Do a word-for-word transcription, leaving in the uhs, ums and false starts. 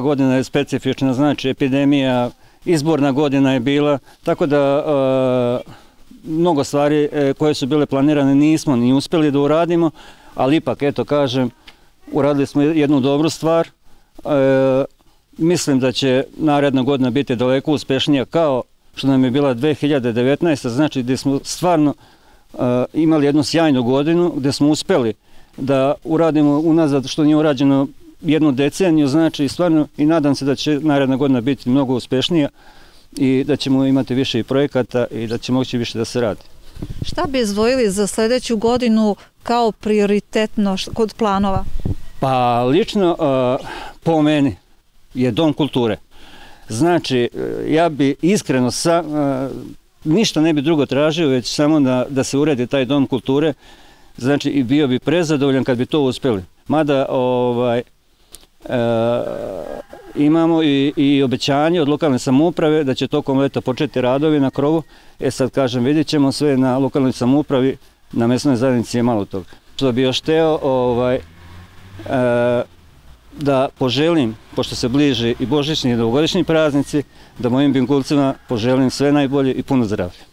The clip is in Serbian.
godina je specifična, znači epidemija, izborna godina je bila, tako da mnogo stvari koje su bile planirane nismo ni uspjeli da uradimo, ali ipak, eto kažem, uradili smo jednu dobru stvar. Mislim da će naredna godina biti daleko uspešnija kao što nam je bila dve hiljade devetnaesta. Znači gdje smo stvarno imali jednu sjajnu godinu, gdje smo uspjeli da uradimo unazad što nije urađeno jednu deceniju, znači stvarno i nadam se da će naredna godina biti mnogo uspešnija i da ćemo imati više i projekata i da će moći više da se radi. Šta bi izdvojili za sljedeću godinu kao prioritetno kod planova? Pa lično po meni je Dom kulture. Znači, ja bi iskreno sa, ništa ne bi drugo tražio, već samo da, da se uredi taj Dom kulture. Znači, i bio bi prezadovoljan kad bi to uspjeli. Mada ovaj, e, imamo i, i obećanje od lokalne samouprave da će tokom leta početi radovi na krovu. E sad kažem, vidjet ćemo sve na lokalnoj samoupravi, na mesnoj zajednici je malo toga. Što bi još teo, ovaj, e, da poželim, pošto se bliži i božićni i novogodišnji praznici, da mojim Bingulcima poželim sve najbolje i puno zdravlja.